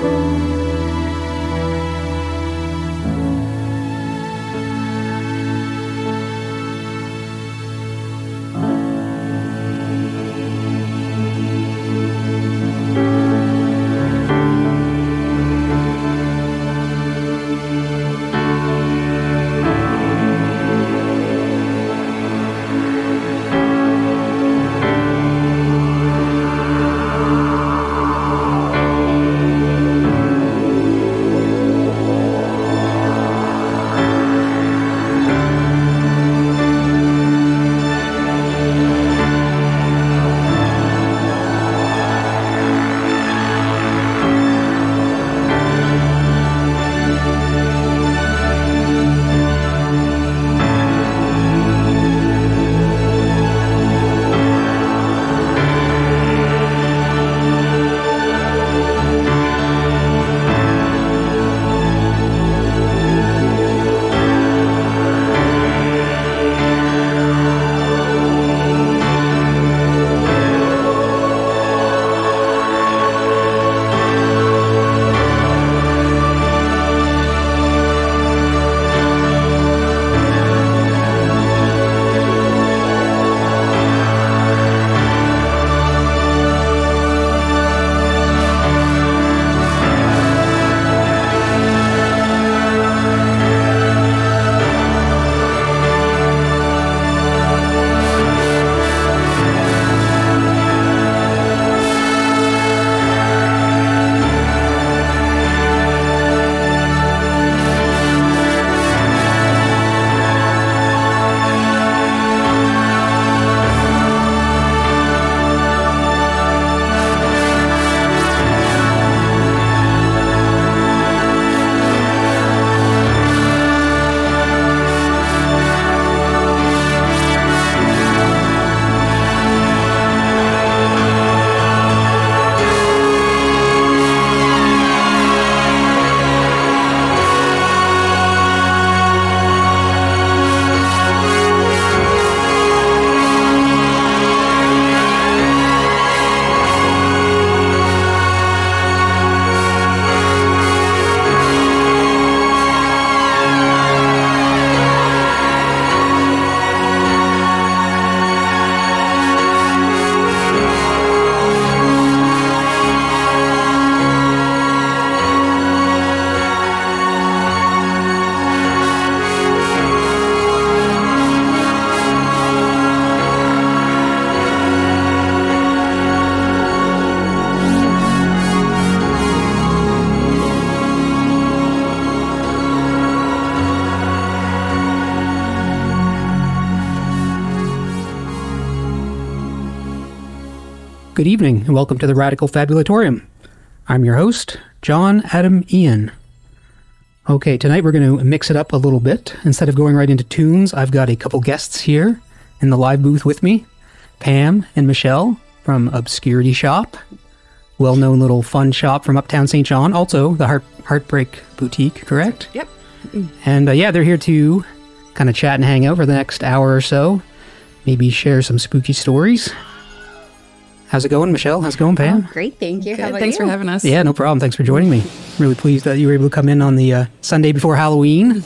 Good evening, and welcome to the Radical Fabulatorium. I'm your host, John Adam Ian. Okay, tonight we're going to mix it up a little bit. Instead of going right into tunes, I've got a couple guests here in the live booth with me. Pam and Mishelle from Obscurity Shop. Well-known little fun shop from Uptown St. John. Also, the Heartbreak Boutique, correct? Yep. And yeah, they're here to kind of chat and hang out for the next hour or so. Maybe share some spooky stories. How's it going, Mishelle? How's it going, Pam? Oh, great, thank you. Good. How about Thanks you? for having us. Yeah, no problem. Thanks for joining me. Really pleased that you were able to come in on the Sunday before Halloween.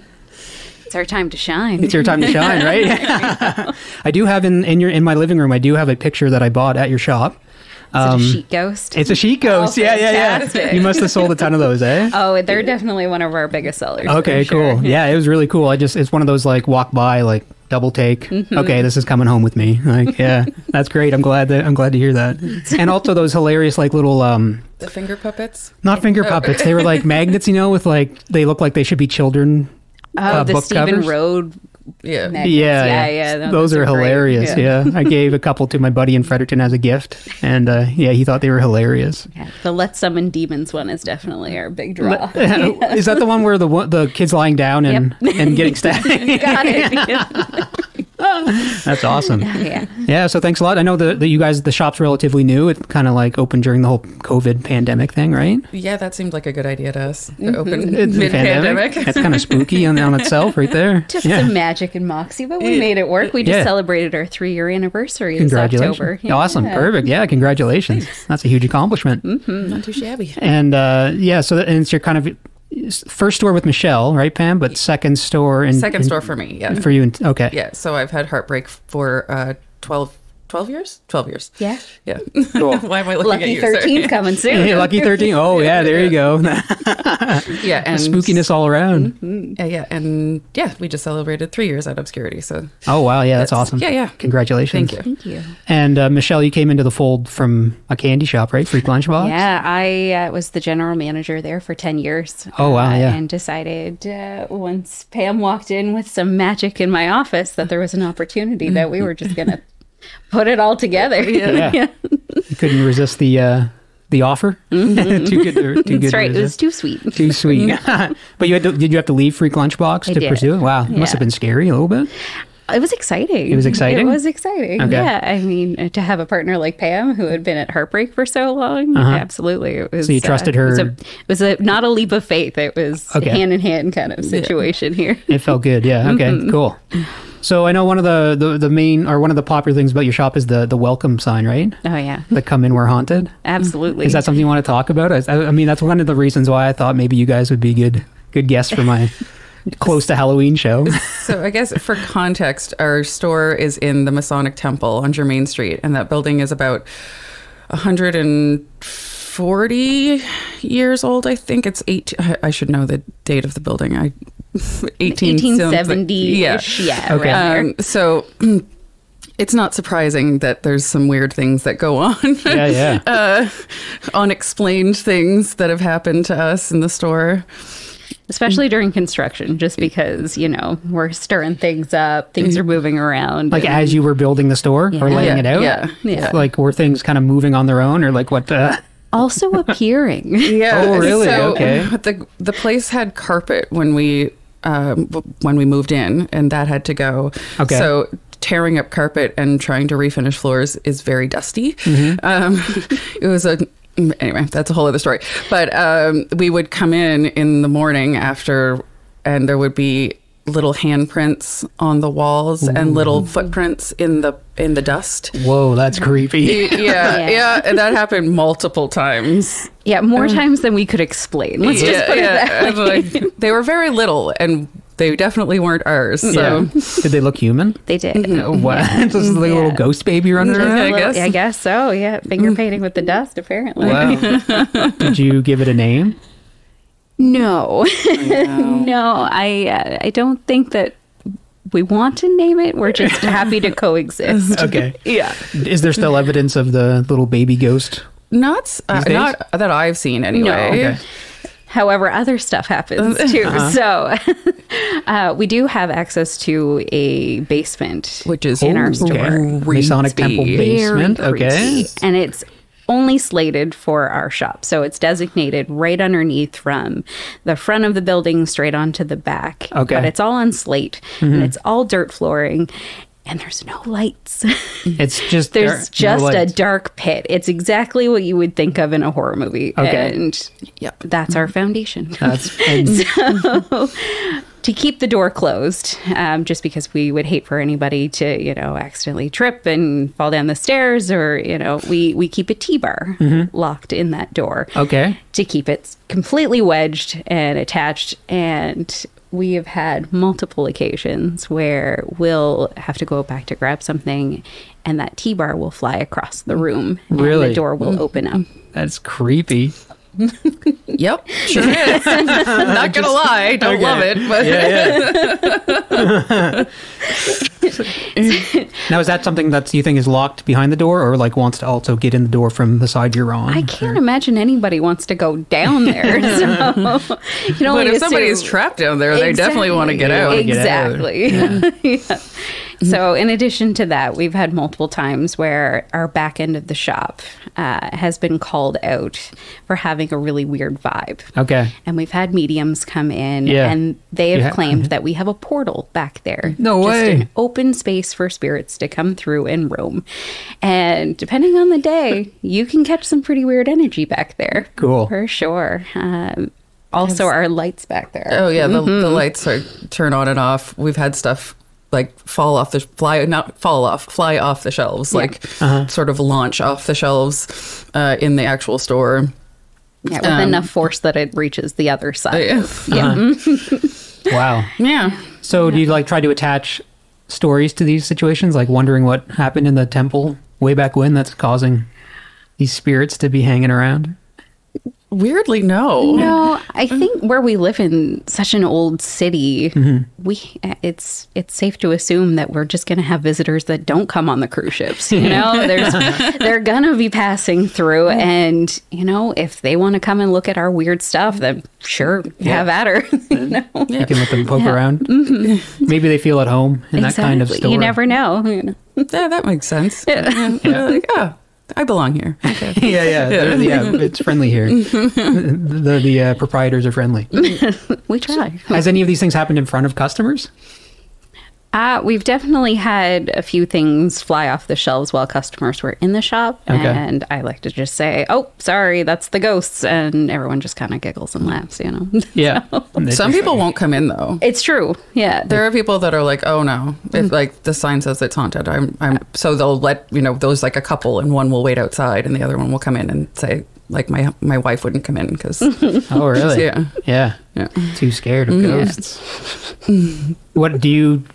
It's our time to shine. It's your time to shine, right? I do have in my living room, I do have a picture that I bought at your shop. Is it a sheet ghost? It's a sheet ghost. Oh, yeah. fantastic. You must have sold a ton of those, eh? Oh, they're definitely one of our biggest sellers. Okay, for sure. cool. Yeah, it was really cool. It's one of those like walk by, like double take. Mm-hmm. Okay, this is coming home with me. Like, yeah, that's great. I'm glad to hear that. And also those hilarious like little the finger puppets. Not finger puppets. They were like magnets, with like they look like they should be children. Oh, the book Stephen covers. Road. Yeah. No, those are hilarious. Great. Yeah, I gave a couple to my buddy in Fredericton as a gift, and he thought they were hilarious. Yeah, the Let's Summon Demons one is definitely our big draw. Is that the one where the kid's lying down and getting stabbed? Got it. That's awesome. Yeah. Yeah, so thanks a lot. I know that you guys, the shop's relatively new. It kind of like opened during the whole COVID pandemic thing, right? Yeah, that seemed like a good idea to us. To open It's mid-pandemic. It's kind of spooky on itself right there. Just some magic and moxie, but we made it work. We just celebrated our 3-year anniversary this Congratulations. October. Awesome. Perfect. Yeah, congratulations. That's a huge accomplishment. Not too shabby. And and it's your kind of first store with Mishelle, right, Pam? But second store Store for me, yeah. For you, okay. Yeah, so I've had Heartbreak for 12 years? 12 years. Yeah. Yeah. Cool. Why am I looking Lucky at you? 13 coming soon. Hey, Lucky 13. Oh, yeah, there you go. Yeah, and Spookiness all around. and we just celebrated 3 years at Obscurity. So Oh, wow. Yeah, that's awesome. Yeah. Congratulations. Thank you. Thank you. And Mishelle, you came into the fold from a candy shop, right? Freak Lunchbox? Yeah, I was the general manager there for 10 years. Oh, wow, yeah. And decided once Pam walked in with some magic in my office that there was an opportunity that we were just going to put it all together. Yeah. You couldn't resist the offer? Too good to That's right. resist. It was too sweet. Too sweet. But did you have to leave Freak Lunchbox to did. pursue it? Wow. It must have been scary a little bit. It was exciting. It was exciting? It was exciting. Okay. Yeah. I mean, to have a partner like Pam who had been at Heartbreak for so long, absolutely. It was, So you trusted her? It was not a leap of faith. It was a hand in hand kind of situation here. It felt good. Yeah. Okay. Cool. So I know one of the main or one of the popular things about your shop is the welcome sign, right? Oh, yeah. The come in, we're haunted. Absolutely. Is that something you want to talk about? I mean, that's one of the reasons why I thought maybe you guys would be good guests for my close to Halloween show. So I guess for context, our store is in the Masonic Temple on Germain Street, and that building is about 140 years old, I think. It's I should know the date of the building. 1870-ish. Yeah. Okay. Around there. So it's not surprising that there's some weird things that go on. Yeah. Unexplained things that have happened to us in the store. Especially during construction, just because, we're stirring things up, things are moving around. Like as you were building the store or laying it out? Yeah. Like were things kind of moving on their own or like what? Also appearing. Yeah. Oh, really? So Okay. The place had carpet when we moved in, and that had to go. Okay. So tearing up carpet and trying to refinish floors is very dusty. It was anyway, that's a whole other story. But we would come in the morning after, and there would be little handprints on the walls and little footprints in the dust. Whoa, that's creepy. Yeah, and that happened multiple times. Yeah, more times than we could explain. Let's just put it that way. Like, they were very little, and they definitely weren't ours. So Did they look human? They did. What? Just like a little ghost baby running around? I guess so. Yeah, finger painting with the dust, apparently. Wow. Did you give it a name? No, no. I don't think that we want to name it. We're just happy to coexist. Okay. yeah, Is there still evidence of the little baby ghost? not that I've seen anyway. No. Okay. However, other stuff happens too. So we do have access to a basement, Which is in our store. Okay. Masonic Temple basement. Very Okay. creepy. And it's only slated for our shop. So it's designated right underneath from the front of the building straight onto the back. Okay. But it's all on slate and it's all dirt flooring. And there's no lights. It's just There's no just a lights. dark pit. It's exactly what you would think of in a horror movie. Okay. And Yep. that's our foundation. That's So to keep the door closed, just because we would hate for anybody to, accidentally trip and fall down the stairs, or, we keep a T-bar locked in that door okay. to keep it completely wedged and attached. And we have had multiple occasions where we'll have to go back to grab something and that T-bar will fly across the room. Really? And the door will open up. That's creepy. Yep, sure is. Not gonna lie, don't love it, but Now, is that something that you think is locked behind the door, or like wants to also get in the door from the side you're on? I can't imagine anybody wants to go down there. So, but if somebody's trapped down there, they definitely want to get out. wanna get out. Exactly. Yeah. So in addition to that, we've had multiple times where our back end of the shop has been called out for having a really weird vibe. Okay. And we've had mediums come in Yeah. and they have claimed that we have a portal back there. No way. Just an open space for spirits to come through and roam. And depending on the day, you can catch some pretty weird energy back there. Cool. For sure. Also, our lights back there. Oh yeah, the lights are turn on and off. We've had stuff like fly off the shelves, like sort of launch off the shelves in the actual store. Yeah, with enough force that it reaches the other side. Yeah. Wow. Yeah. So do you like try to attach stories to these situations, like wondering what happened in the temple way back when that's causing these spirits to be hanging around? Weirdly, no. No, I think where we live in such an old city, it's safe to assume that we're just going to have visitors that don't come on the cruise ships. You know, they're going to be passing through, and you know, if they want to come and look at our weird stuff, then sure, have at her. You know? You can let them poke around. Maybe they feel at home in that kind of store. You never know. You know? Yeah, that makes sense. Yeah. Like, I belong here. Okay. Yeah. It's friendly here. The proprietors are friendly. We try. Has any of these things happened in front of customers? We've definitely had a few things fly off the shelves while customers were in the shop. Okay. And I like to just say, oh, sorry, that's the ghosts. And everyone just kind of giggles and laughs, you know? Yeah. Some people won't come in though. It's true. Yeah. There are people that are like, oh no, if like the sign says it's haunted, so they'll let, you know, those like a couple and one will wait outside and the other one will come in and say, like my wife wouldn't come in because oh really? Yeah. Too scared of ghosts. What do you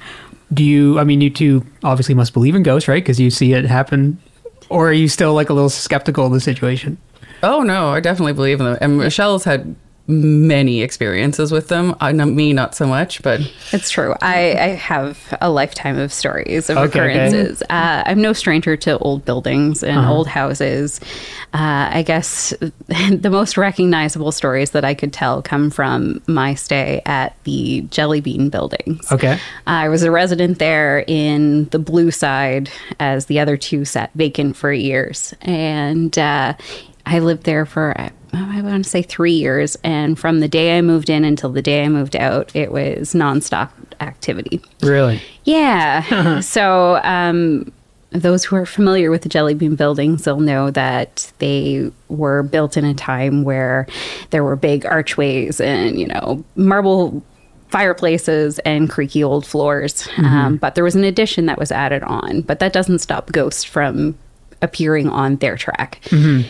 I mean, you two obviously must believe in ghosts, right? Because you see it happen. Or are you still like a little skeptical of the situation? Oh no, I definitely believe in them. And Michelle's had many experiences with them. Me, not so much, but it's true. I have a lifetime of stories of occurrences. I'm no stranger to old buildings and old houses. I guess the most recognizable stories that I could tell come from my stay at the Jelly Bean buildings. Okay. I was a resident there in the blue side as the other two sat vacant for years. And I lived there for, I want to say 3 years. And from the day I moved in until the day I moved out, it was nonstop activity. Really? Yeah. So those who are familiar with the Jelly Bean buildings, they'll know that they were built in a time where there were big archways and, you know, marble fireplaces and creaky old floors. But there was an addition that was added on. But that doesn't stop ghosts from appearing on their track.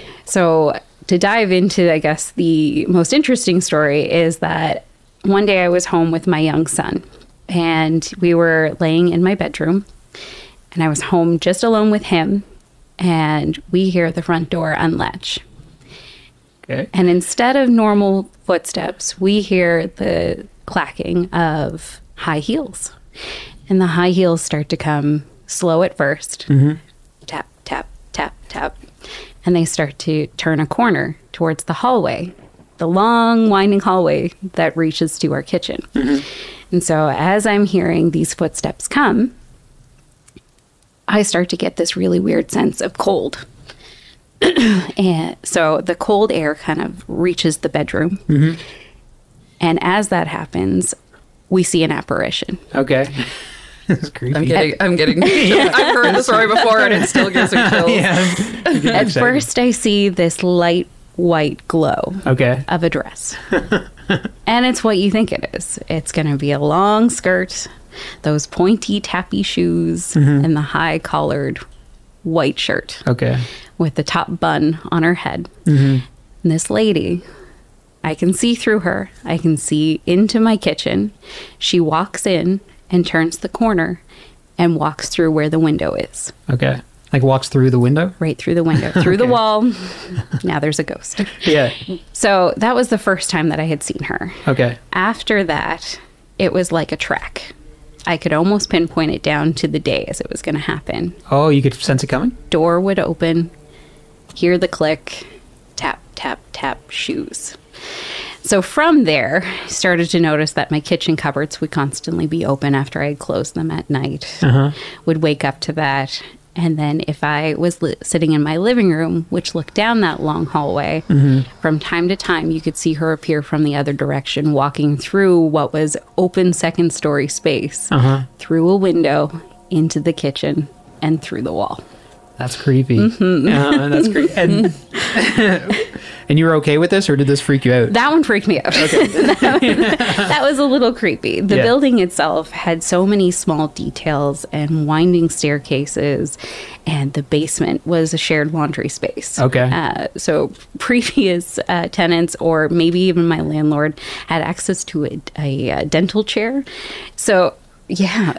So to dive into, I guess, the most interesting story is that one day I was home with my young son and we were laying in my bedroom and I was home just alone with him and we hear the front door unlatch. Okay. And instead of normal footsteps, we hear the clacking of high heels. And the high heels start to come slow at first. Tap, tap, tap, tap. And they start to turn a corner towards the hallway, the long winding hallway that reaches to our kitchen. And so as I'm hearing these footsteps come, I start to get this really weird sense of cold. And so the cold air kind of reaches the bedroom. And as that happens, we see an apparition. Okay. It's creepy. I'm getting I've heard the story before and it still gives me chills. At first I see this light white glow of a dress. And it's what you think it is. It's going to be a long skirt, those pointy tappy shoes, and the high collared white shirt. With the top bun on her head. And this lady, I can see through her. I can see into my kitchen. She walks in and turns the corner and walks through where the window is. Like walks through the window? Right through the window. Through the wall. Now there's a ghost. So that was the first time that I had seen her. After that, it was like a track. I could almost pinpoint it down to the day as it was going to happen. Oh, you could sense it coming? Door would open, hear the click, tap, tap, tap, shoes. So from there, I started to notice that my kitchen cupboards would constantly be open after I closed them at night. Would wake up to that. And then if I was sitting in my living room, which looked down that long hallway, from time to time, you could see her appear from the other direction, walking through what was open second story space, through a window, into the kitchen, and through the wall. That's creepy. That's creepy. And you were okay with this, or did this freak you out? That one freaked me out. Okay. That was a little creepy. The building itself had so many small details and winding staircases, and the basement was a shared laundry space. Okay. So previous tenants, or maybe even my landlord, had access to a dental chair. So... yeah.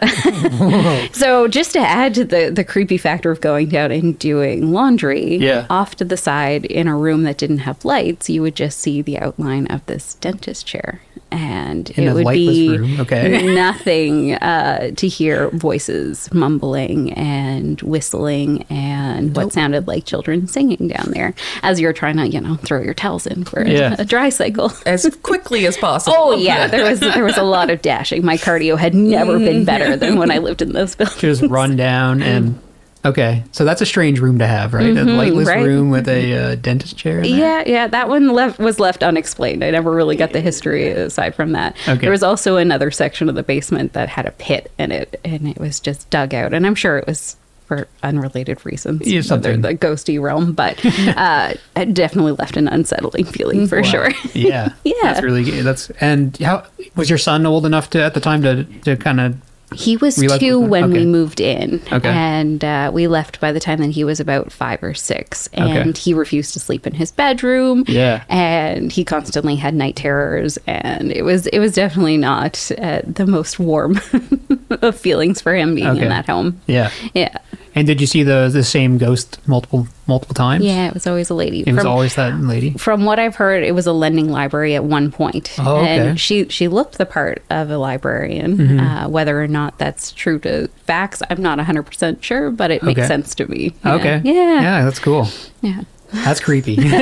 So just to add to the creepy factor of going down and doing laundry, off to the side in a room that didn't have lights, you would just see the outline of this dentist chair. And in it would be room. nothing to hear voices mumbling and whistling and what sounded like children singing down there as you're trying to, throw your towels in for a dry cycle. As quickly as possible. Oh, yeah. There was a lot of dashing. My cardio had never been better than when I lived in those buildings. Just run down and... Okay, so that's a strange room to have, right? A lightless room with a dentist chair in there? Yeah, that one was left unexplained. I never really got the history aside from that. Okay. There was also another section of the basement that had a pit in it, and it was just dug out. And I'm sure it was for unrelated reasons, something. the ghosty realm, but it definitely left an unsettling feeling for sure. Yeah, that's really good. And how was your son old enough to at the time to kind of? He was 2 when we moved in, and we left by the time that he was about 5 or 6, and he refused to sleep in his bedroom, and he constantly had night terrors, and it was definitely not the most warm of feelings for him being in that home. Yeah. And did you see the same ghost multiple times? Yeah, it was always a lady. It was always that lady? From what I've heard, it was a lending library at one point. Oh, okay. And she looked the part of a librarian. Whether or not that's true to facts, I'm not 100% sure, but it makes sense to me. Yeah. Okay. Yeah. Yeah, that's cool. Yeah. That's creepy. Was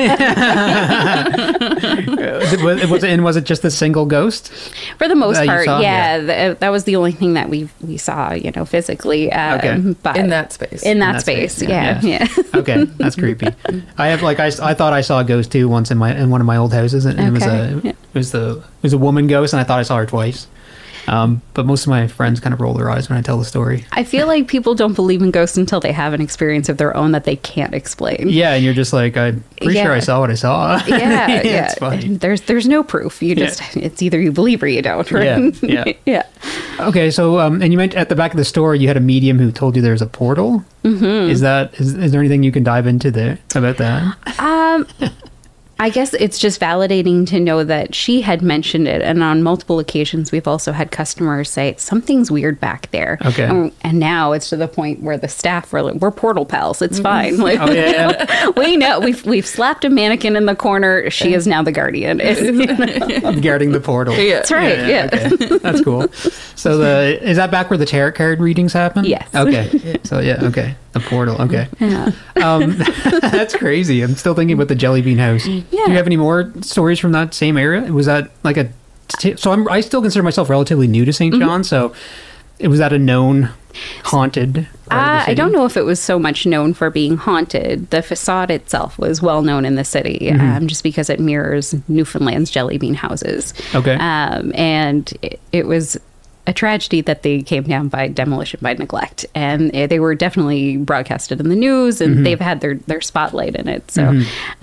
it just a single ghost? For the most part, that was the only thing that we saw, physically. But in that space. In that space, yeah. Okay, that's creepy. I thought I saw a ghost too once in one of my old houses, and it was a woman ghost, and I thought I saw her twice. But most of my friends kind of roll their eyes when I tell the story. I feel like people don't believe in ghosts until they have an experience of their own that they can't explain. Yeah, and you're just like, I'm pretty sure I saw what I saw. Yeah, It's funny. There's no proof. You just it's either you believe or you don't. Right? Yeah. Okay, so and you mentioned at the back of the store you had a medium who told you there's a portal. Is there anything you can dive into there about that? I guess it's just validating to know that she had mentioned it. And on multiple occasions, we've also had customers say, something's weird back there. Okay. And now it's to the point where the staff were like, we're portal pals. It's fine. Like, we know. We've slapped a mannequin in the corner. She is now the guardian. Guarding the portal. That's right. Yeah. Okay. That's cool. So is that back where the tarot card readings happen? Yes. Okay. So okay. The portal. Okay. Yeah. That's crazy. I'm still thinking about the Jelly Bean House. Yeah. Do you have any more stories from that same area? Was that like I still consider myself relatively new to St. John, so was that a known haunted part of the city? I don't know if it was so much known for being haunted. The facade itself was well known in the city, just because it mirrors Newfoundland's Jelly Bean houses. Okay. And it was a tragedy that they came down by demolition by neglect, and they were definitely broadcasted in the news, and they've had their spotlight in it. So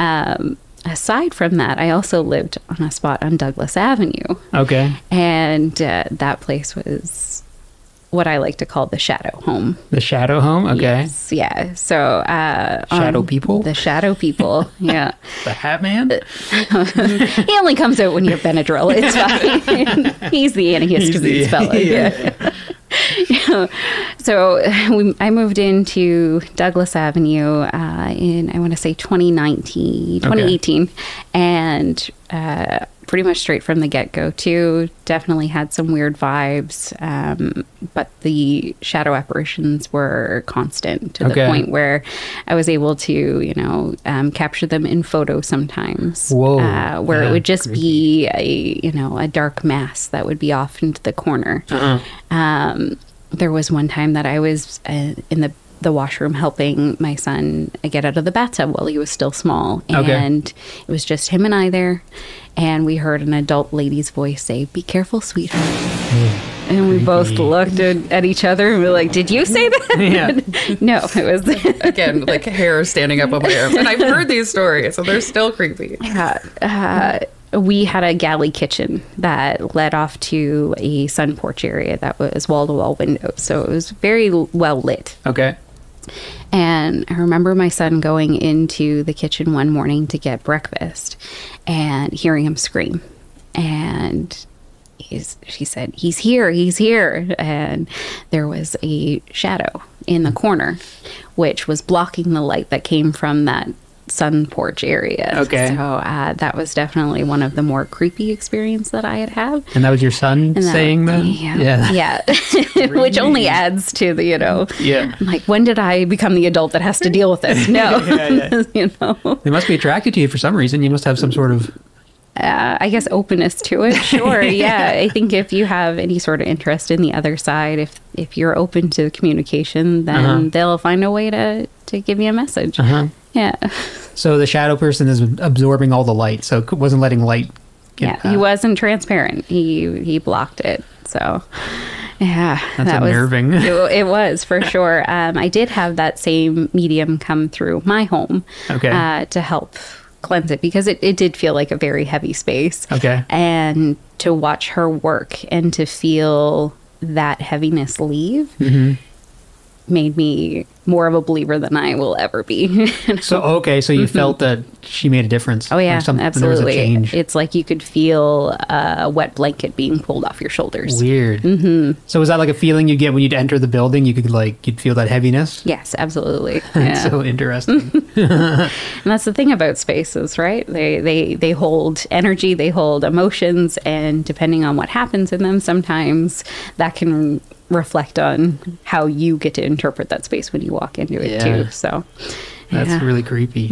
aside from that, I also lived on a spot on Douglas Avenue. Okay. And that place was what I like to call the shadow home. The shadow home? Okay. Yes, yeah. So shadow people? The shadow people, yeah. The Hat Man? He only comes out when you have Benadryl. It's fine. He's the antihistamine fella. Yeah. So I moved into Douglas Avenue in, I want to say 2018. And pretty much straight from the get-go too. Definitely had some weird vibes, but the shadow apparitions were constant to the point where I was able to, capture them in photo sometimes. Whoa. Where it would just be a dark mass that would be off into the corner. There was one time that I was in the washroom helping my son get out of the bathtub while he was still small, and it was just him and I there, and we heard an adult lady's voice say, "Be careful, sweetheart." And we both looked at each other and we were like, "Did you say that?" Yeah. No, it was Again, like hair standing up on my arm. And I've heard these stories, so they're still creepy. We had a galley kitchen that led off to a sun porch area that was wall-to-wall windows, so it was very well lit. Okay. And I remember my son going into the kitchen one morning to get breakfast and hearing him scream. And she said, "He's here, he's here." And there was a shadow in the corner, which was blocking the light that came from that sun porch area. Okay. So that was definitely one of the more creepy experiences that I had. And that was your son saying that? Yeah. Which only adds to the, Yeah. I'm like, when did I become the adult that has to deal with this? No. They must be attracted to you for some reason. You must have some sort of... I guess openness to it. Sure. Yeah. I think if you have any sort of interest in the other side, if you're open to communication, then they'll find a way to give you a message. Yeah. So the shadow person is absorbing all the light, so it wasn't letting light get he wasn't transparent. He blocked it. So, yeah. That's unnerving. It was, for sure. I did have that same medium come through my home to help cleanse it, because it did feel like a very heavy space. Okay. And to watch her work and to feel that heaviness leave made me more of a believer than I will ever be. So you felt that she made a difference. Oh yeah, absolutely. There was a change. It's like you could feel a wet blanket being pulled off your shoulders. Weird. So was that like a feeling you get when you'd enter the building? You'd feel that heaviness? Yes, absolutely. That's so interesting. And that's the thing about spaces, right? They hold energy, they hold emotions, and depending on what happens in them, sometimes that can reflect on how you get to interpret that space when you walk into it too. So that's really creepy.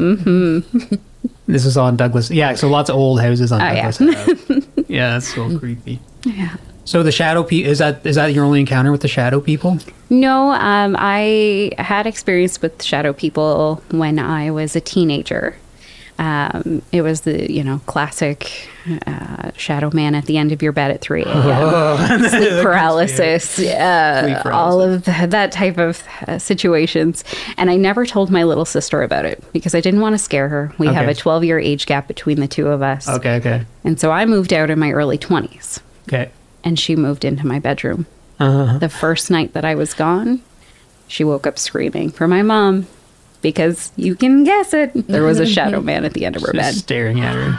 This is on Douglas. Yeah, so lots of old houses on Douglas Ave. Yeah, that's so creepy. Yeah. So the shadow people, is that your only encounter with the shadow people? No, I had experience with shadow people when I was a teenager. It was the classic shadow man at the end of your bed at 3 a.m. Sleep paralysis, all of that type of situations. And I never told my little sister about it because I didn't want to scare her. We have a 12-year age gap between the two of us. Okay. And so I moved out in my early 20s. Okay. And she moved into my bedroom. The first night that I was gone, she woke up screaming for my mom. Because you can guess it, there was a shadow man at the end of her bed. Staring at her.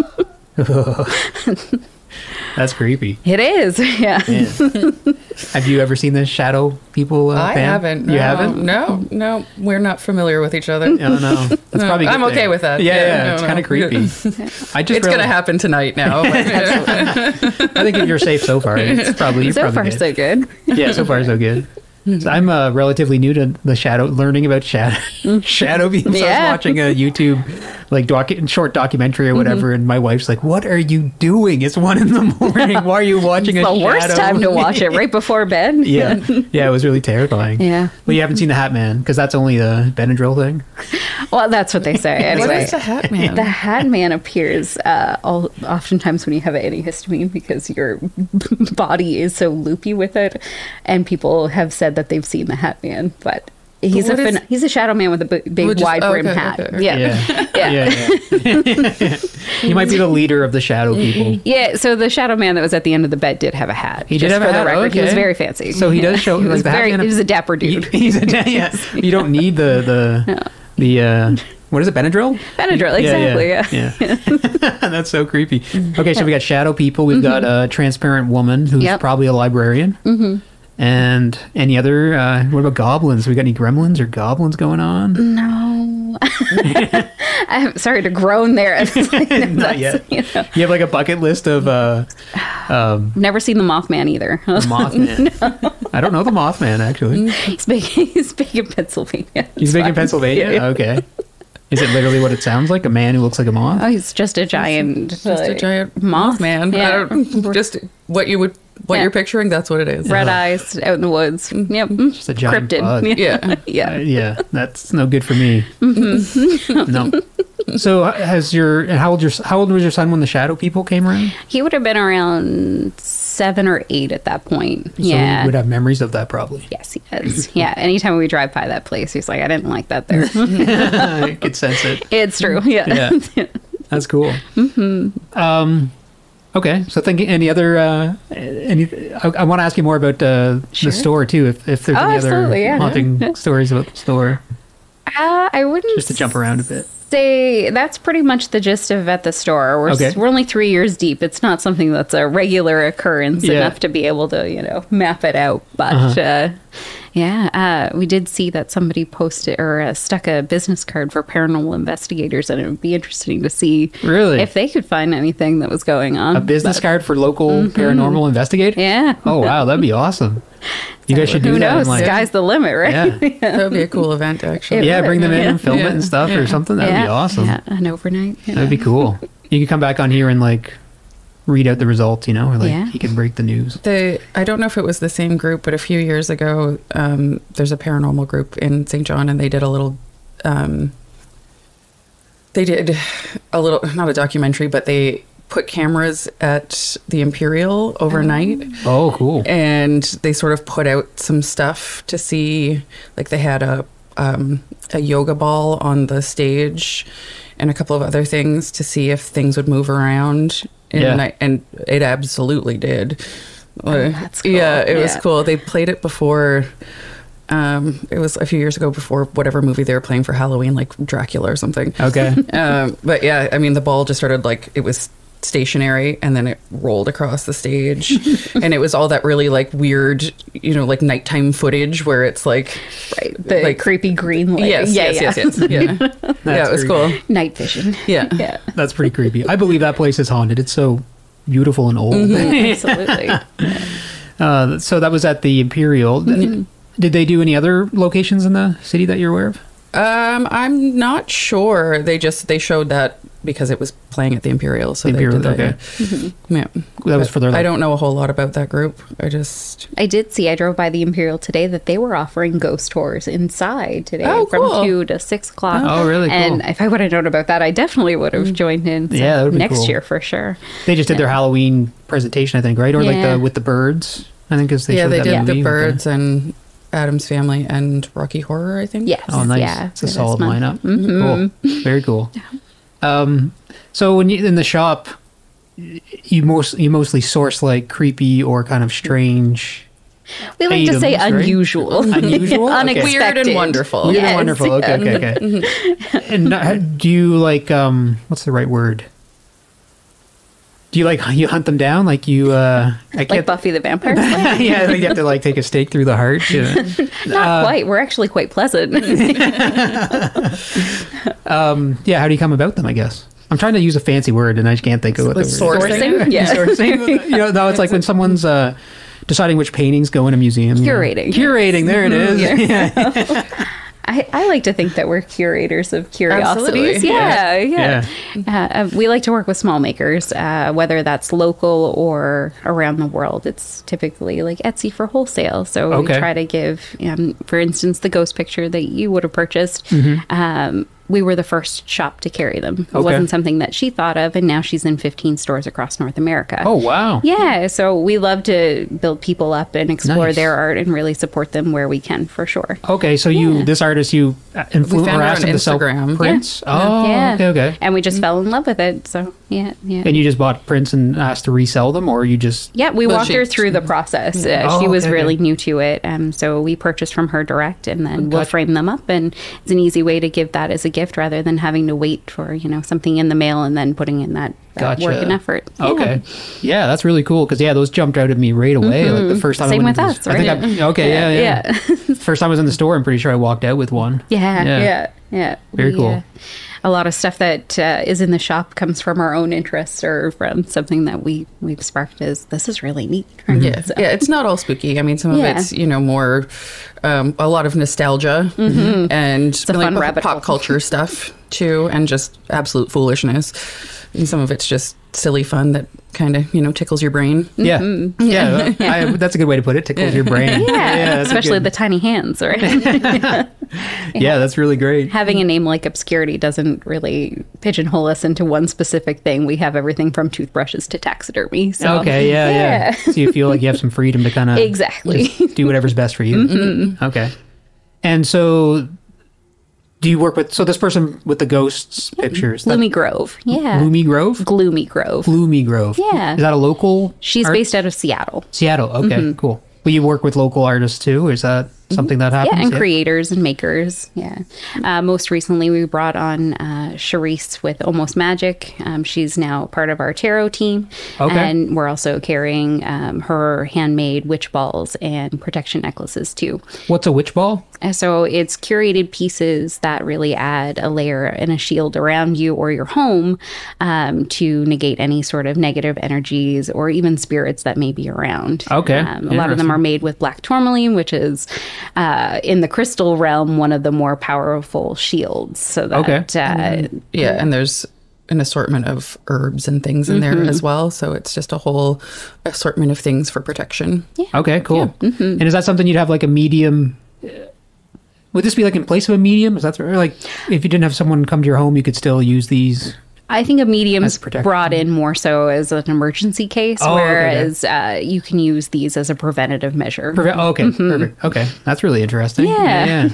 Yeah. That's creepy. It is, yeah. Have you ever seen the shadow people, I Pam? haven't. No, you haven't? No. We're not familiar with each other. I don't know. That's probably a good I'm okay thing. with that. Yeah, it's kind of creepy. It's going to happen tonight now. I think if you're safe so far, it's probably so far so good. Yeah, so far so good. So I'm relatively new to the learning about shadow people. So I was watching a YouTube short documentary or whatever, and my wife's like, "What are you doing? It's 1 a.m. Why are you watching a shadow?" The worst time to watch it, right before bed. Yeah, it was really terrifying. Yeah. Well, you haven't seen the Hat Man because that's only the Benadryl thing. Well, that's what they say. Anyway. What is the Hat Man? The Hat Man appears oftentimes when you have antihistamine because your body is so loopy with it, and people have said that they've seen the Hat Man, but he's a shadow man with a big wide brim hat. Okay. Yeah. He might be the leader of the shadow people. Yeah. So the shadow man that was at the end of the bed did have a hat. He did have a hat. Record. He was very fancy. So he does show. He was a dapper dude. He's You don't need the what is it? Benadryl? Benadryl, exactly. Yeah. That's so creepy. Okay, so we got shadow people. We've got a transparent woman who's probably a librarian. And any other, what about goblins? We got any gremlins or goblins going on? No. I'm sorry to groan there. It's like, no, Not yet. You know. You have like a bucket list of Never seen the Mothman either. Mothman. No. I don't know the Mothman actually. He's big in Pennsylvania. He's big in Pennsylvania. Yeah. Okay. Is it literally what it sounds like? A man who looks like a moth? Oh, he's just a giant, Just a giant Mothman. Yeah. Just what you're picturing. That's what it is. Red eyes out in the woods. Yep. Just a giant Cryptid. bug. Yeah. Yeah. Yeah, that's no good for me. No. So how old was your son when the shadow people came around? He would have been around 7 or 8 at that point. So Yeah. he would have memories of that probably. Yes, he does. Yeah. Anytime we drive by that place, he's like, I didn't like that there. I could sense it. It's true. Yeah. Yeah. That's cool. Okay, so thinking any other I want to ask you more about the store too. If there's any other absolutely, yeah. haunting stories about the store, I wouldn't just to jump around a bit. say that's pretty much the gist of at the store. We're only 3 years deep. It's not something that's a regular occurrence enough to be able to map it out. But we did see that somebody posted or stuck a business card for paranormal investigators, and it would be interesting to see Really? if they could find anything that was going on. A business card for local paranormal investigators? Yeah. Oh wow, that'd be awesome. You guys should do Who that. knows? in, Sky's the limit, right? Yeah. That would be a cool event, actually. Yeah, bring them in and film it Yeah. and stuff or something. That'd be awesome. Yeah, an overnight. That'd be cool. You could come back on here and like read out the results, or like you could break the news. I don't know if it was the same group, but a few years ago, there's a paranormal group in St. John, and they did not a documentary, but they put cameras at the Imperial overnight. Oh, cool. And they sort of put out some stuff to see, like they had a yoga ball on the stage and a couple of other things to see if things would move around in the night, and it absolutely did. That's cool. Yeah, it was cool. They played it before. It was a few years ago before whatever movie they were playing for Halloween, like Dracula or something. Okay. But yeah, I mean, the ball just started like, it was stationary and then it rolled across the stage and it was all that really like weird, like nighttime footage where it's like the like creepy green light. Yes. Yeah. Yeah, it was cool. Night vision. Yeah. That's pretty creepy. I believe that place is haunted. It's so beautiful and old. Absolutely. So that was at the Imperial. Did they do any other locations in the city that you're aware of? I'm not sure. They showed that because it was playing at the Imperial. So they did that. Okay. Yeah. That was for their. I don't know a whole lot about that group. I drove by the Imperial today that they were offering ghost tours inside today cool. from 2 to 6 o'clock. Oh, really? Cool. And if I would have known about that, I definitely would have joined in. So Yeah, that would be next cool. year for sure. They just did their Halloween presentation, I think, right? Or like with the birds. I think because they showed they that did movie the birds and Addams Family and Rocky Horror, I think. Yes. Oh, nice. Yeah, It's a it solid is fun. lineup. Cool. Very cool. So when you in the shop, you mostly source like creepy or kind of strange. We like to say items, right? unusual. Unusual? Okay. Unexpected. Weird and wonderful. Weird and Yes. wonderful. Okay. And do you like what's the right word? Do you you hunt them down like you? I Like can't. Buffy the Vampire Slayer? Yeah, like you have to like take a stake through the heart. Not quite. We're actually quite pleasant. Yeah, how do you come about them? I guess I'm trying to use a fancy word and I just can't think of what the word is. Sourcing? Yeah. Sourcing. No, it's like when someone's deciding which paintings go in a museum. Curating. Curating. There it is. Yeah. I like to think that we're curators of curiosities. Absolutely. Yeah. We like to work with small makers, whether that's local or around the world. It's typically like Etsy for wholesale. So we try to give, for instance, the ghost picture that you would have purchased. We were the first shop to carry them. It wasn't something that she thought of, and now she's in 15 stores across North America. Oh, wow. Yeah, so we love to build people up and explore Nice. their art and really support them where we can, for sure. Okay, so this artist, you influenced or asked him to sell Instagram. prints? Oh, Yeah. okay. And we just fell in love with it, so yeah. And you just bought prints and asked to resell them, or you just... Yeah, we walked she- her through the process. Oh, She was okay, really okay. new to it, so we purchased from her direct, and then we'll Gotcha. frame them up, and it's an easy way to give that as a gift gift rather than having to wait for, you know, something in the mail and then putting in that Gotcha. work and effort. Okay. Yeah, that's really cool. Because, those jumped out at me right away. Like the first time Same I went with into us, the, I right? think okay, yeah. First time I was in the store, I'm pretty sure I walked out with one. Yeah. Very cool. A lot of stuff that is in the shop comes from our own interests or from something that we've sparked as this is really neat. Right? Yeah, it's not all spooky. I mean, some of it's, you know, more a lot of nostalgia and a fun like rabbit hole. pop culture stuff too, and just absolute foolishness. And some of it's just silly fun that kind of, you know, tickles your brain. Yeah. That's a good way to put it. Tickles your brain. Yeah, especially the tiny hands, right? Yeah, that's really great. Having a name like Obscurity doesn't really pigeonhole us into one specific thing. We have everything from toothbrushes to taxidermy. So, Okay, yeah. So you feel like you have some freedom to kind of Exactly. do whatever's best for you. Okay. And so do you work with, so this person with the ghosts pictures? Gloomy Grove. Yeah. Gloomy Grove? Gloomy Grove. Gloomy Grove. Yeah. Is that a local? She's based out of Seattle. Seattle. Okay, cool. Will you work with local artists too? Or is that something that happens? Yeah, and creators and makers. Yeah. Most recently, we brought on Charisse with Almost Magic. She's now part of our tarot team. Okay. And we're also carrying her handmade witch balls and protection necklaces too. What's a witch ball? So it's curated pieces that really add a layer and a shield around you or your home to negate any sort of negative energies or even spirits that may be around. Okay. A lot of them are made with black tourmaline, which is in the crystal realm one of the more powerful shields. So that And there's an assortment of herbs and things in there as well. So it's just a whole assortment of things for protection. Yeah. Okay, cool. And is that something you'd have like a medium? Would this be like in place of a medium? Is that like if you didn't have someone come to your home, you could still use these? I think a medium's As protection. brought in more so as an emergency case, whereas you can use these as a preventative measure. Okay, perfect. Okay, that's really interesting. Yeah.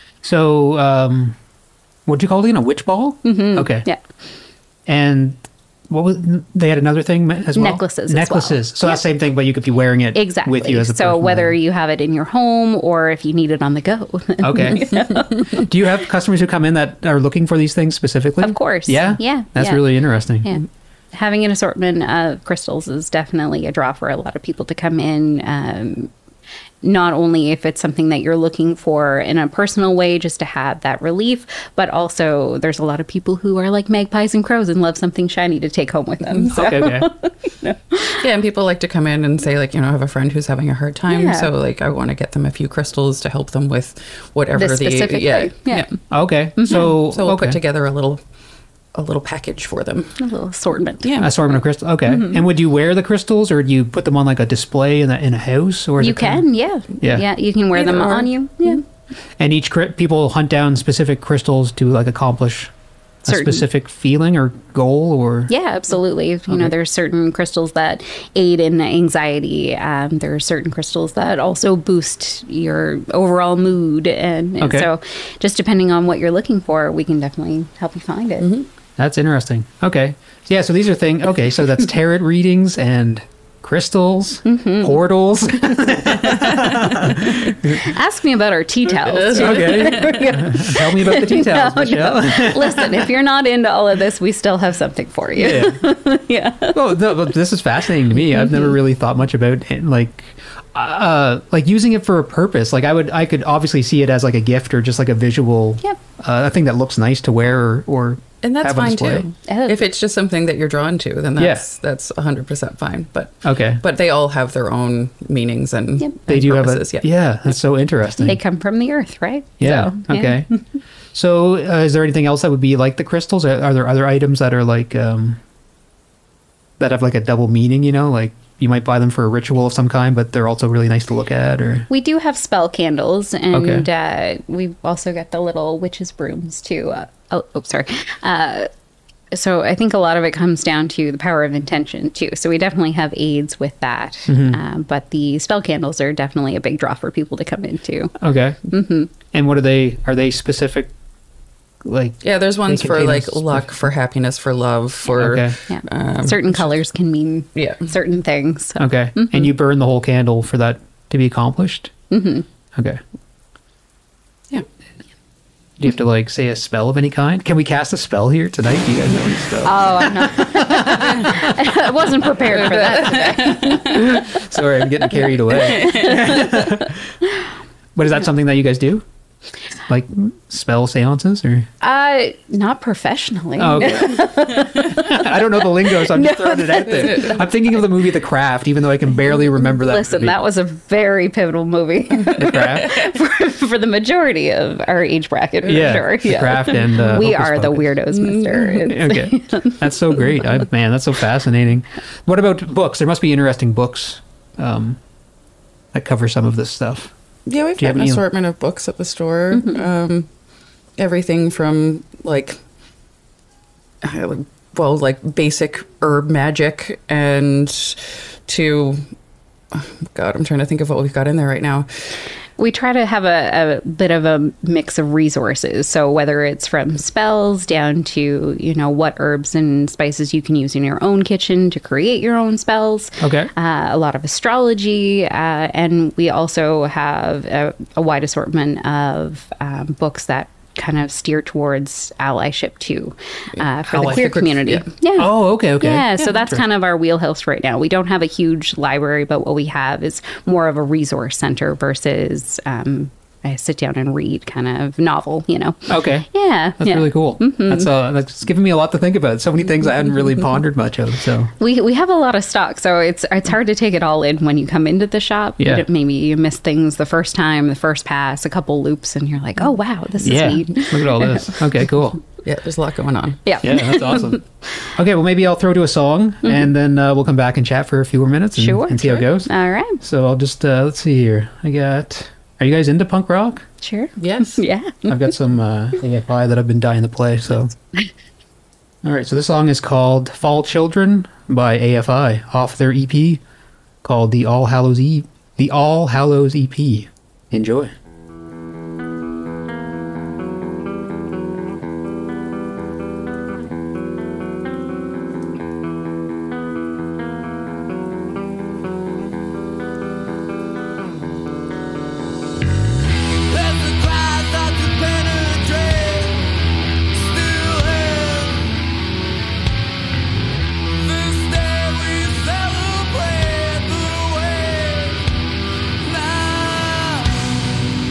So, what'd you call it again? A witch ball? Okay. Yeah. And what was they had another thing as well? Necklaces as Necklaces. well. So that's the same thing, but you could be wearing it Exactly. with you as a so personal- whether you have it in your home or if you need it on the go. Okay. Do you have customers who come in that are looking for these things specifically? Of course. Yeah? Yeah. That's yeah. really interesting. Yeah. Having an assortment of crystals is definitely a draw for a lot of people to come in. Not only if it's something that you're looking for in a personal way, just to have that relief, but also there's a lot of people who are like magpies and crows and love something shiny to take home with them. So. Okay. Yeah, and people like to come in and say, like, you know, I have a friend who's having a hard time, Yeah. so like I want to get them a few crystals to help them with whatever The specific thing. Yeah. Okay. So So we'll okay. put together a little package for them. A little assortment. Yeah. Assortment of crystals. Okay. And would you wear the crystals, or do you put them on like a display in a house, or is You it kind of- can, Yeah. yeah. You can wear them Either or. on you. Yeah. And each people hunt down specific crystals to like accomplish a Certain. specific feeling or goal, or Yeah, absolutely. You know, there's certain crystals that aid in anxiety. There are certain crystals that also boost your overall mood. And Okay. so just depending on what you're looking for, we can definitely help you find it. That's interesting. Okay. Yeah, so these are things. Okay, so that's tarot readings and crystals, portals. Ask me about our tea towels. Okay. Tell me about the details, Michelle. Listen, if you're not into all of this, we still have something for you. Yeah. Yeah. Well, no, but this is fascinating to me. I've never really thought much about it, like using it for a purpose. Like I could obviously see it as like a gift or just like a visual, Yep. a thing that looks nice to wear or And that's have on fine display. too. Oh. If it's just something that you're drawn to, then that's 100% fine. But Okay. but they all have their own meanings and Yep. They and do purposes. have a yeah. That's so interesting. They come from the earth, right? Yeah. So, Okay. So, is there anything else that would be like the crystals? Are there other items that are like that have like a double meaning? You know, like you might buy them for a ritual of some kind, but they're also really nice to look at. Or We do have spell candles, and Okay. we've also got the little witches' brooms too. Sorry. So I think a lot of it comes down to the power of intention too. So we definitely have aids with that, but the spell candles are definitely a big draw for people to come into. okay. And what are they? Are they specific? Like Yeah, there's ones They for contain like a luck, for happiness, for love, for Okay. Yeah, certain colors can mean yeah. certain things. So. Okay. And you burn the whole candle for that to be accomplished? Okay. Yeah. Do you have to like say a spell of any kind? Can we cast a spell here tonight? Do you guys know any spell? Oh, I'm not. I wasn't prepared for that today. Sorry, I'm getting carried away. But is that something that you guys do? Like spell seances or? Not professionally. Oh, okay. I don't know the lingo, so I'm just throwing it out there. I'm thinking of the movie The Craft, even though I can barely remember that. Listen, movie. that was a very pivotal movie. The Craft? for the majority of our age bracket, for Yeah, sure. The Craft and we Hocus are the Pocus. weirdos, mister. Okay, that's so great. Man, that's so fascinating. What about books? There must be interesting books that cover some of this stuff. Yeah, we've Do you got have an any- assortment of books at the store. Everything from like basic herb magic and to God, I'm trying to think of what we've got in there right now. We try to have a bit of a mix of resources. So whether it's from spells down to, what herbs and spices you can use in your own kitchen to create your own spells. Okay. A lot of astrology. And we also have a wide assortment of books that kind of steer towards allyship too for the queer community. Yeah. Oh, okay. Yeah, so that's kind of our wheelhouse right now. We don't have a huge library, but what we have is more of a resource center versus a sit down and read kind of novel, Okay. Yeah. That's really cool. That's giving me a lot to think about. So many things I hadn't really pondered much of. So we have a lot of stock, so it's hard to take it all in when you come into the shop. Yeah. Maybe you miss things the first time, the first pass, a couple loops, and you're like, oh wow, this is neat. Look at all this. Okay, cool. Yeah, there's a lot going on. Yeah. Yeah, that's awesome. Okay, well, maybe I'll throw to a song, and then we'll come back and chat for a few more minutes and see how it goes. All right. So I'll just, let's see here. Are you guys into punk rock? Sure. Yes. Yeah. I've got some AFI that I've been dying to play, so. All right, so this song is called Fall Children by AFI, off their EP called The All Hallows EP. Enjoy. Celebrate the way now.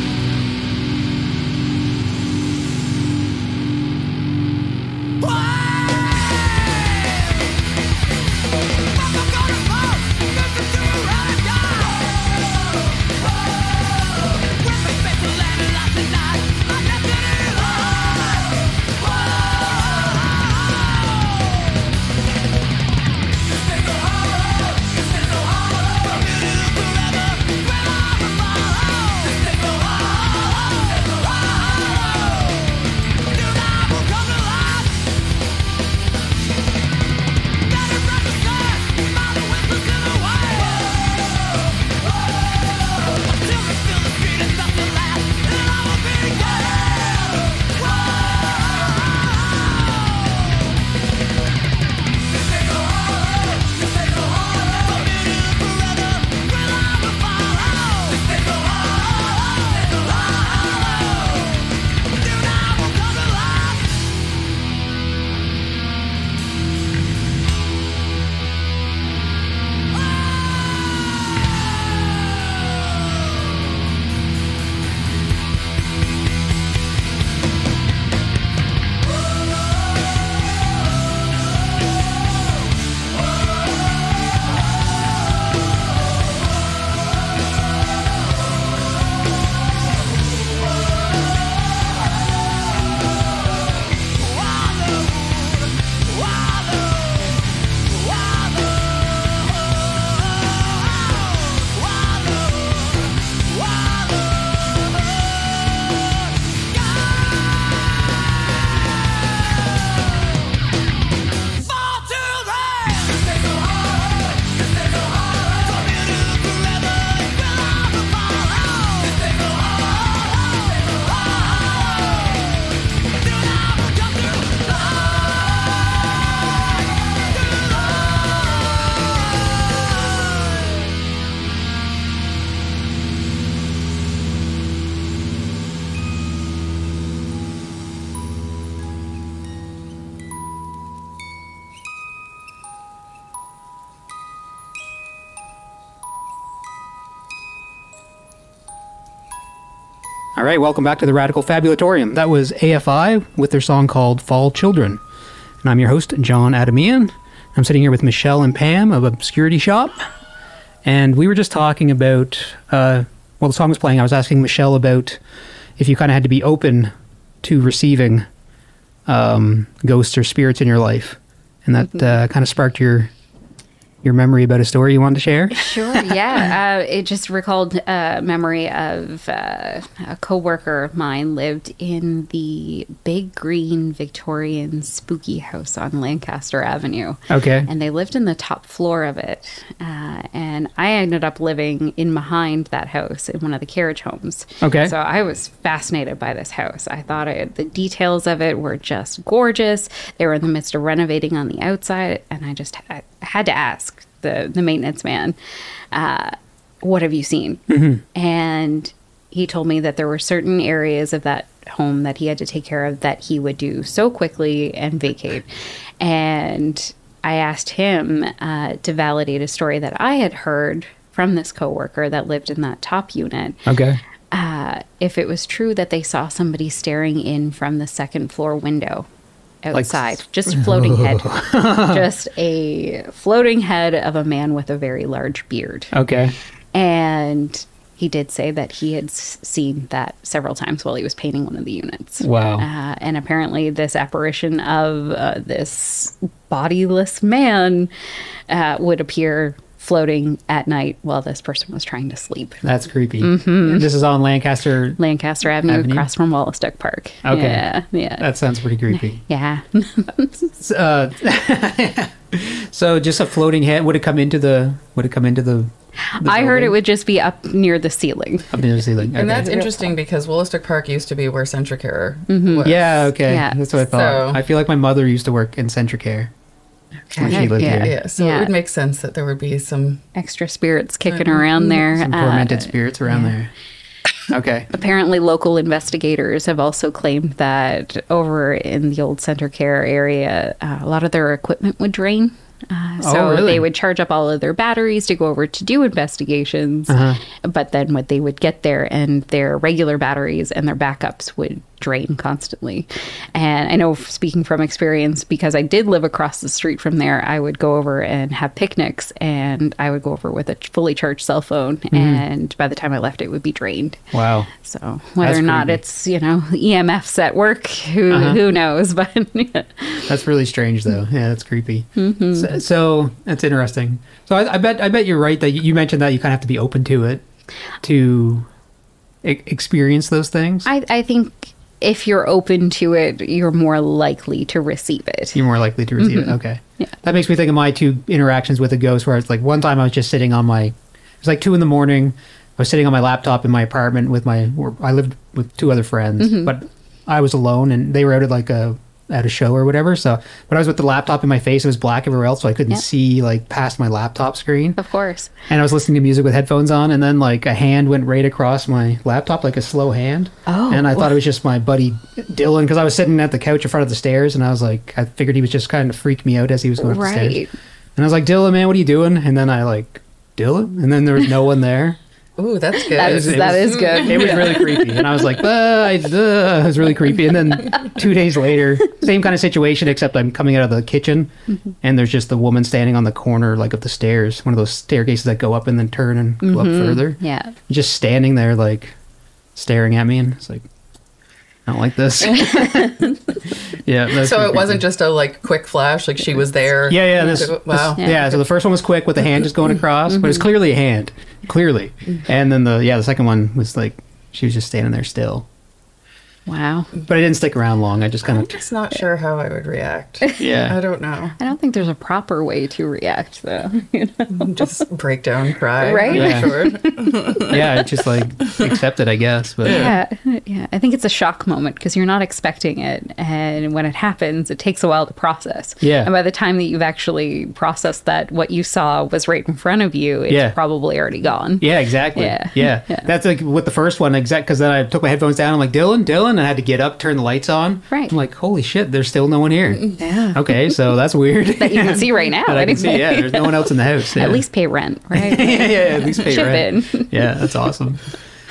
All right, welcome back to the Radical Fabulatorium. That was AFI with their song called Fall Children. And I'm your host, John Adamian. I'm sitting here with Mishelle and Pam of Obscurity Shop. And we were just talking about, while the song was playing, I was asking Mishelle about if you kind of had to be open to receiving ghosts or spirits in your life. And that kind of sparked your memory about a story you wanted to share? Sure, yeah. It just recalled a memory of a coworker of mine lived in the big green Victorian spooky house on Lancaster Avenue. Okay. And they lived in the top floor of it. And I ended up living in behind that house in one of the carriage homes. Okay. So I was fascinated by this house. I thought the details of it were just gorgeous. They were in the midst of renovating on the outside. And I had to ask the maintenance man, what have you seen? Mm-hmm. And he told me that there were certain areas of that home that he had to take care of that he would do so quickly and vacate. And I asked him to validate a story that I had heard from this coworker that lived in that top unit. Okay. If it was true that they saw somebody staring in from the second floor window outside, just a floating head, just a floating head of a man with a very large beard. Okay. And he did say that he had seen that several times while he was painting one of the units. Wow. And apparently this apparition of this bodiless man would appear floating at night while this person was trying to sleep. That's creepy. Mm-hmm. This is on Lancaster Avenue, across from Wallastock Park. Okay. Yeah. That sounds pretty creepy. Yeah. So just a floating head, would it come into the I heard it would just be up near the ceiling. Up near the ceiling. Okay. And that's interesting because Wollastock Park used to be where Centricare was. Yeah, okay. Yeah. That's what I thought. I feel like my mother used to work in Centricare. When she lived here. Yeah, so it would make sense that there would be some extra spirits kicking around there. Some tormented spirits around there. Okay. Apparently, local investigators have also claimed that over in the old Centricare area, a lot of their equipment would drain. So really? They would charge up all of their batteries to go over to do investigations. But then when they would get there and their regular batteries and their backups would drain constantly. And I know, speaking from experience, because I did live across the street from there, I would go over and have picnics, and I would go over with a fully charged cell phone. And by the time I left, it would be drained. Wow. So whether or not it's, EMFs at work, who knows? But yeah. That's really strange, though. Yeah, that's creepy. So that's interesting. So I bet you're right that you mentioned that you kind of have to be open to it to experience those things. I think if you're open to it, you're more likely to receive it. You're more likely to receive it. Okay. Yeah. That makes me think of my two interactions with a ghost, where it's like one time I was just sitting on it was like 2 a.m. I was sitting on my laptop in my apartment I lived with 2 other friends, but I was alone and they were out at a show or whatever. So, but I was with the laptop in my face. It was black everywhere else, so I couldn't see past my laptop screen. Of course. And I was listening to music with headphones on, and then a hand went right across my laptop, like a slow hand. Oh. And I thought it was just my buddy Dylan, because I was sitting at the couch in front of the stairs, and I figured he was just kind of freaked me out as he was going up the stairs. And I was like, Dylan, man, what are you doing? And then Dylan? And then there was no one there. Ooh, that's good. That is good. It was really creepy. And I was like, it was really creepy. And then 2 days later, same kind of situation, except I'm coming out of the kitchen and there's just the woman standing on the corner, of the stairs, one of those staircases that go up and then turn and go up further. Yeah. Just standing there, staring at me. And it's like, I don't like this. Yeah. So it wasn't just a quick flash, she was there. Yeah. Wow. Yeah. So the first one was quick with the hand just going across, but it's clearly a hand. Clearly. And then the second one was she was just standing there still. Wow. But I didn't stick around long. I just kind of... I'm just not sure how I would react. Yeah. I don't know. I don't think there's a proper way to react, though. Just break down, cry. Right? Yeah. Sure. Yeah, just accept it, I guess. But Yeah. I think it's a shock moment because you're not expecting it. And when it happens, it takes a while to process. Yeah. And by the time that you've actually processed that what you saw was right in front of you, it's probably already gone. Yeah, exactly. Yeah. That's with the first one, because then I took my headphones down. I'm like, Dylan, and I had to get up, turn the lights on. Right. I'm like, holy shit, there's still no one here. Yeah. Okay, so that's weird. That you can see right now. That I can see, there's no one else in the house. Yeah. At least pay rent, right? yeah, at least pay Chip rent. in. Yeah, that's awesome.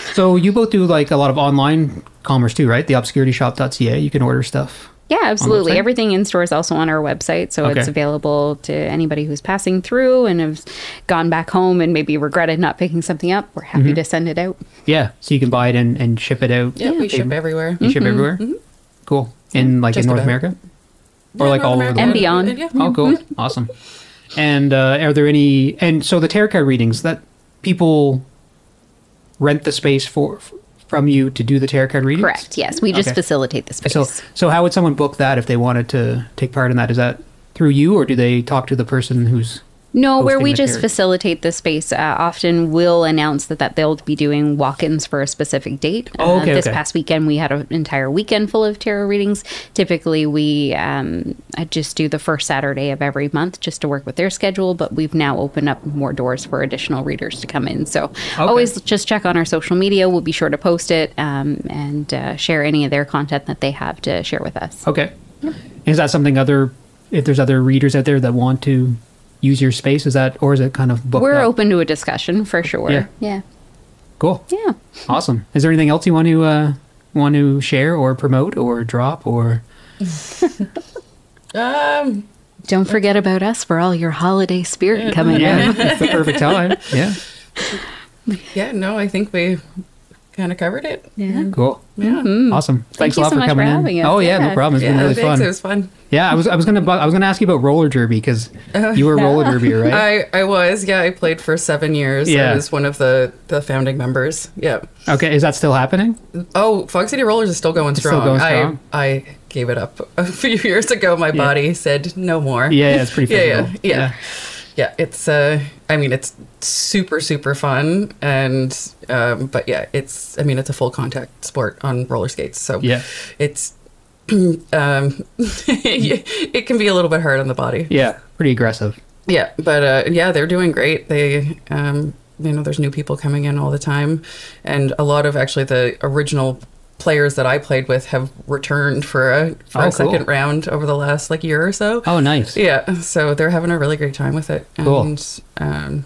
So you both do like a lot of online commerce too, right? The obscurityshop.ca. You can order stuff. Yeah, absolutely. website? Everything in store is also on our website, so Okay. it's available to anybody who's passing through and has gone back home and maybe regretted not picking something up. We're happy to send it out. Yeah. So you can buy it and ship it out. Yeah, we ship everywhere. You ship everywhere? Cool. In like in Just North about. America? Or like North all over the America And world? beyond. Yeah. Oh, cool. Awesome. And are there any... And so the tarot card readings, that people rent the space from you to do the tarot card readings? Correct. Yes, we just Okay. facilitate the space. So how would someone book that if they wanted to take part in that? Is that through you, or do they talk to the person who's... No, where hosting we the just tarot? facilitate the space. Often we'll announce that they'll be doing walk-ins for a specific date. Oh, okay, This okay. past weekend, we had an entire weekend full of tarot readings. Typically, we just do the first Saturday of every month just to work with their schedule, but we've now opened up more doors for additional readers to come in. So always just check on our social media. We'll be sure to post it and share any of their content that they have to share with us. Okay. Is that something if there's other readers out there that want to use your space, or is it kind of booked We're up? open to a discussion for sure. Yeah. Yeah. Cool. Yeah. Awesome. Is there anything else you want to share or promote or drop or... Don't forget about us for all your holiday spirit coming Yeah, in. it's the perfect time. Yeah. Yeah, no, I think we kind of covered it. Yeah. Cool. Yeah. Awesome. Thanks you a lot so for much coming for in. having us. Oh yeah, no Yeah. problem. It's been Yeah, really thanks. fun. It was fun. Yeah, I was gonna ask you about roller derby because you were a roller derbier, right? I was. Yeah, I played for 7 years. Yeah. I was one of the founding members. Yeah. Okay, is that still happening? Oh, Fog City Rollers is still going still strong. going strong? I gave it up a few years ago. My body said no more. Yeah, it's pretty physical. Yeah. Yeah, it's I mean, it's super fun, and but yeah, it's a full contact sport on roller skates, so Yeah. it's it can be a little bit hard on the body. Yeah, pretty aggressive. Yeah, but yeah, they're doing great. They there's new people coming in all the time, and a lot of actually the original players that I played with have returned for a cool. second round over the last year or so. Oh, nice. Yeah, so they're having a really great time with it. Cool. And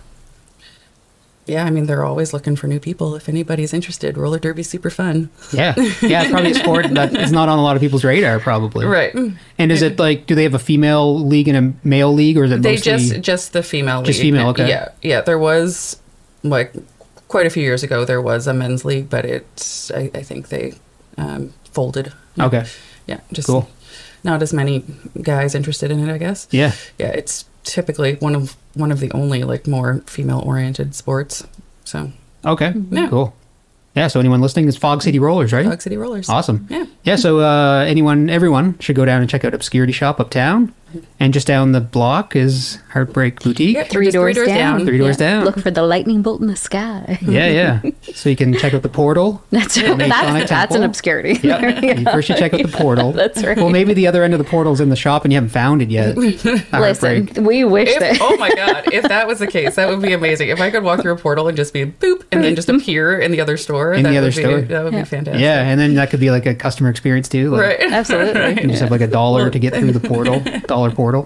yeah, I mean, they're always looking for new people. If anybody's interested, roller derby's super fun. Yeah, yeah, it's probably a sport that is not on a lot of people's radar, probably. Right. And is it like, do they have a female league and a male league, or is it They mostly... just the female Just league. female, okay. Yeah. There was quite a few years ago there was a men's league, but I think they folded. Okay. Yeah, just Cool. not as many guys interested in it, I guess. Yeah. Yeah, it's typically one of the only more female oriented sports. So Okay. Yeah. Cool. Yeah, so anyone listening is Fog City Rollers, right? Fog City Rollers. Awesome. Yeah. Yeah, so everyone should go down and check out Obscurity Shop uptown. And just down the block is Heartbreak Boutique. Yeah, Three just doors down. 3 doors down. Look for the lightning bolt in the sky. Yeah, yeah. So you can check out the portal. That's Masonic that's an Temple. obscurity. Yeah. You first should check out the portal. That's right. Well, maybe the other end of the portal's in the shop and you haven't found it yet. Listen, Heartbreak. we wish that. Oh my god, if that was the case, that would be amazing. If I could walk through a portal and just be boop and then just appear in the other store. In the other store. That would be fantastic. Yeah, and then that could be like a customer experience too. Like, Right. Absolutely. You just have like $1 to get through the portal. Dollar portal.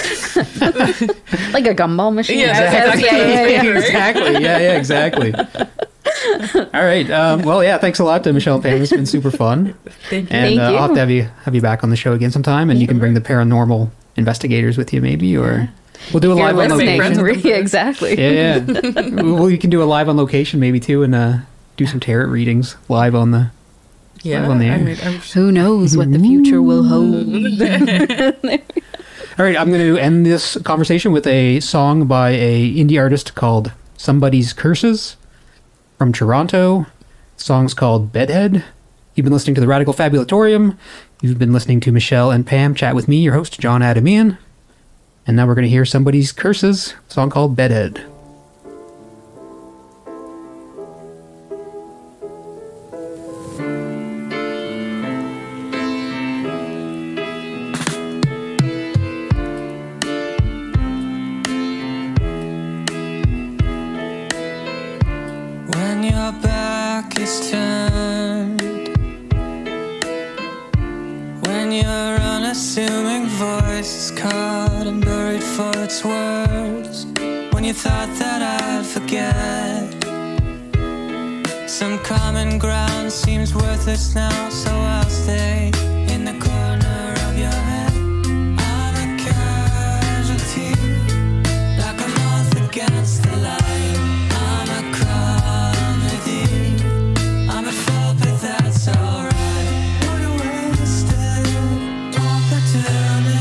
Like a gumball machine. Yeah, Yes, exactly. yeah. Exactly. Yeah, exactly. All right. Well, yeah, thanks a lot to Mishelle and Pam. It's been super fun. Thank you. And Thank you. I'll have to have you back on the show again sometime, and you can bring the paranormal investigators with you, maybe, or we'll do a You're live on listening. location. Yeah, exactly. Yeah, yeah. Well, you can do a live on location, maybe too, and do some tarot readings live on the. Yeah, Live on the air. I mean, Who knows what the future will hold? All right, I'm going to end this conversation with a song by a indie artist called Somebody's Curses from Toronto. The song's called Bedhead. You've been listening to the Radical Fabulatorium. You've been listening to Mishelle and Pam chat with me, your host, John Adamian. And now we're going to hear Somebody's Curses, a song called Bedhead. When your back is turned, when your unassuming voice is caught and buried for its words, when you thought that I'd forget, Some common ground seems worthless now, so I'll stay in the corner of your head. I'm a casualty, like a moth against the light. I'm a comedy, I'm at fault, but that's alright. What a wasted opportunity.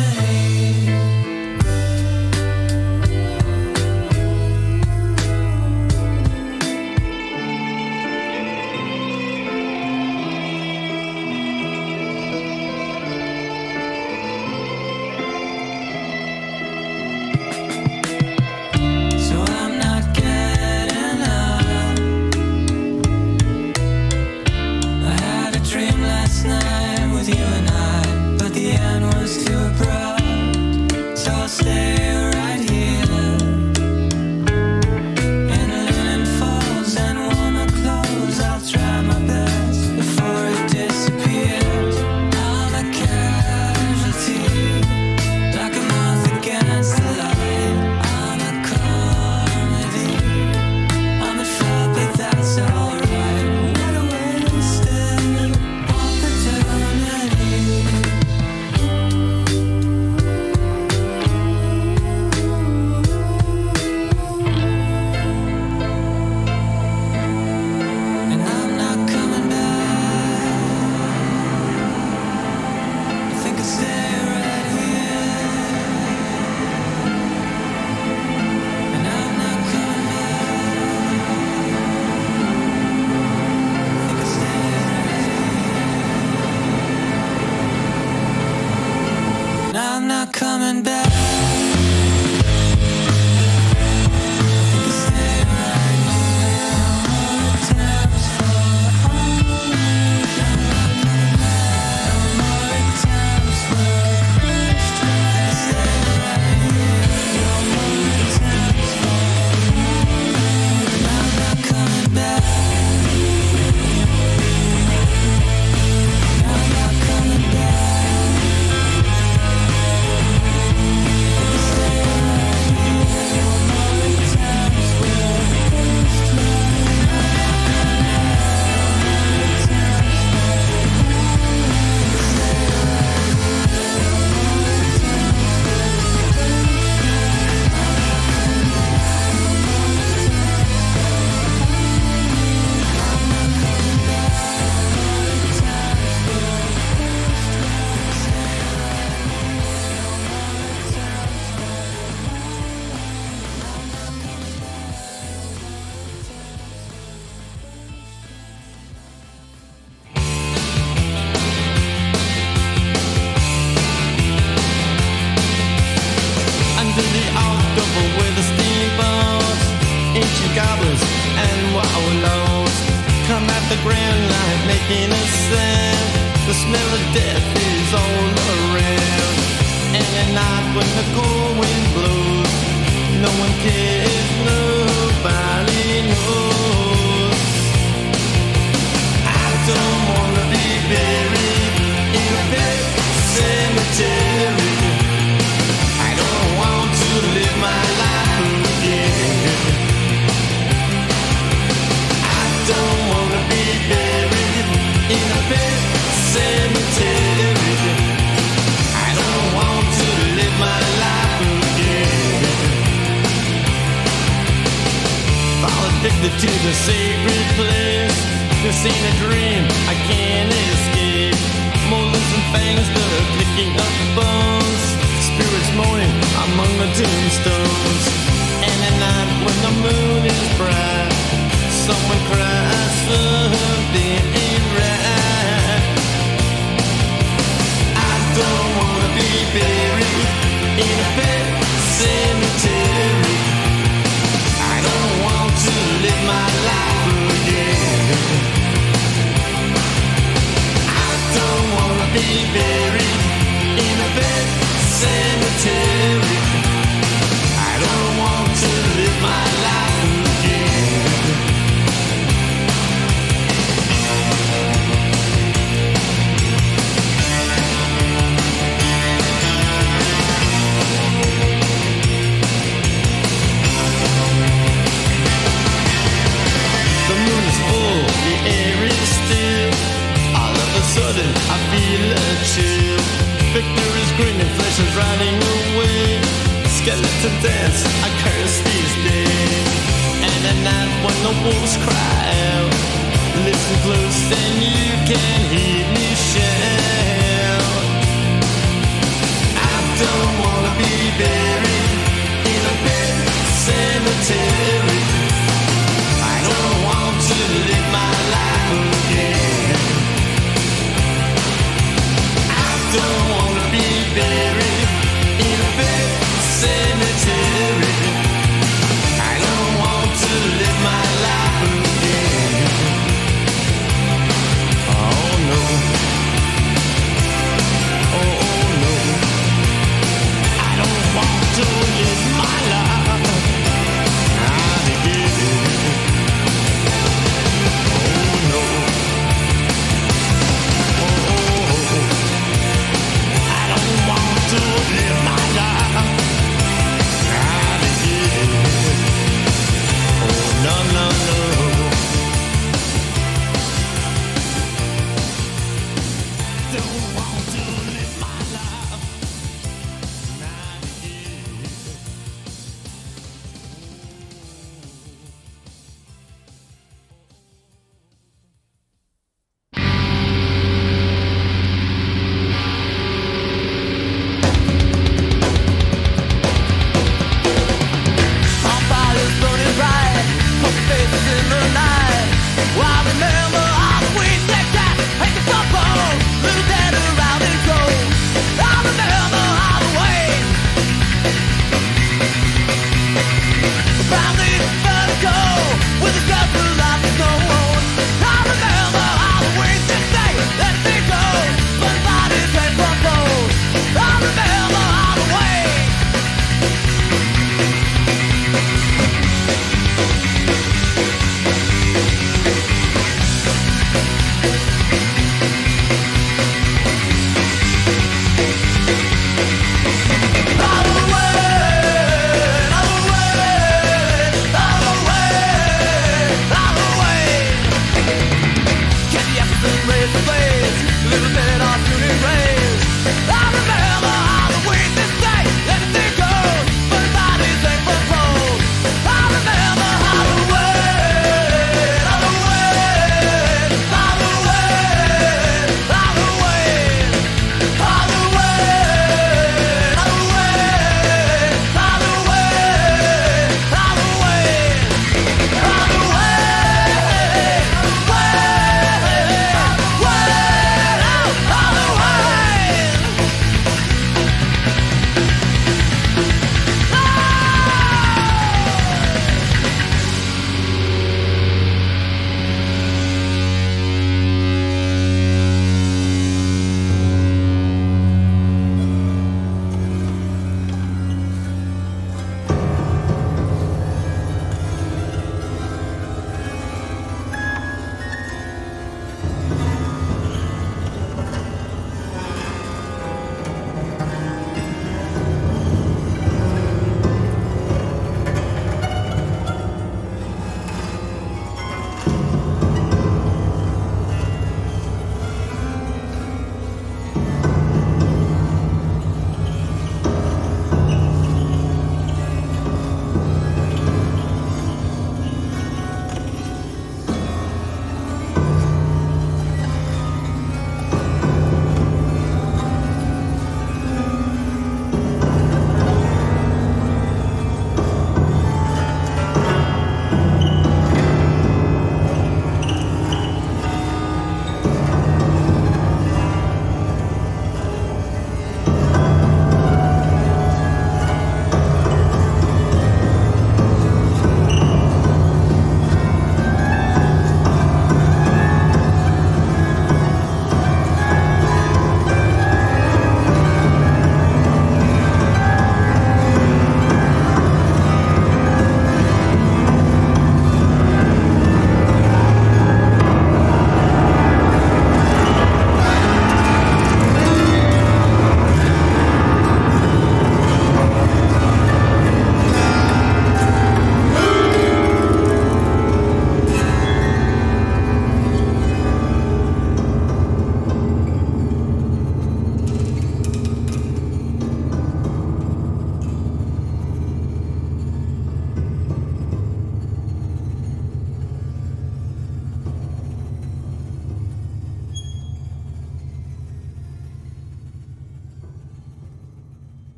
Cemetery. I don't want to live my life. sudden I feel a chill. Victor is grinning, flesh is running away. Skeleton dance, I curse these days.